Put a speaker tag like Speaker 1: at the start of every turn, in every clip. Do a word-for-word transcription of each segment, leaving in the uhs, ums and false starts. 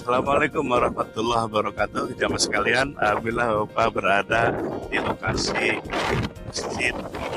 Speaker 1: Assalamualaikum warahmatullahi wabarakatuh. Jamaah sekalian, alhamdulillah Bapak berada di lokasi Masjid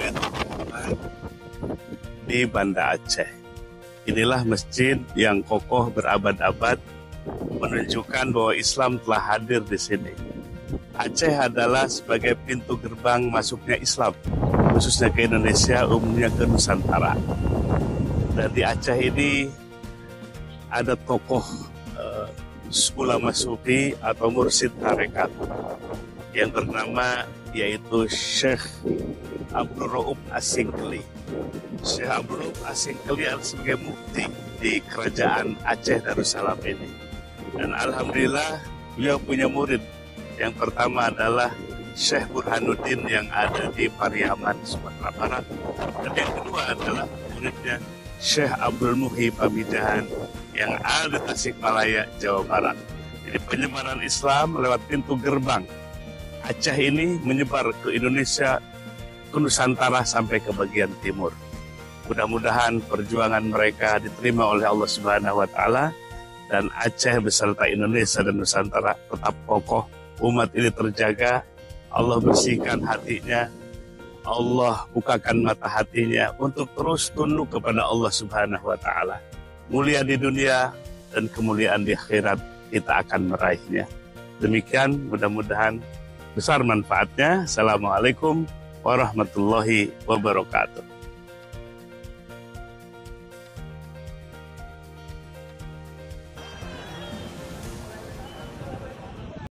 Speaker 1: di Banda Aceh. Inilah masjid yang kokoh berabad-abad, menunjukkan bahwa Islam telah hadir di sini. Aceh adalah sebagai pintu gerbang masuknya Islam, khususnya ke Indonesia, umumnya ke Nusantara. Dan di Aceh ini ada tokoh uh, ulama sufi atau mursyid tarekat yang bernama yaitu Syekh Abdul Rauf Asingkeli. Syekh Abdul Rauf Asingkeli adalah sebagai mufti di kerajaan Aceh Darussalam ini. Dan alhamdulillah beliau punya murid. Yang pertama adalah Syekh Burhanuddin yang ada di Pariaman, Sumatera Barat. Dan yang kedua adalah muridnya Syekh Abdul Muhi Pamijahan yang ada di Tasikmalaya, Jawa Barat. Jadi penyebaran Islam lewat pintu gerbang Aceh ini menyebar ke Indonesia, ke Nusantara sampai ke bagian timur. Mudah-mudahan perjuangan mereka diterima oleh Allah Subhanahu wa Ta'ala dan Aceh beserta Indonesia dan Nusantara tetap kokoh, umat ini terjaga, Allah bersihkan hatinya, Allah bukakan mata hatinya untuk terus tunduk kepada Allah Subhanahu wa Ta'ala. Mulia di dunia dan kemuliaan di akhirat kita akan meraihnya. Demikian, mudah-mudahan besar manfaatnya. Assalamualaikum warahmatullahi wabarakatuh.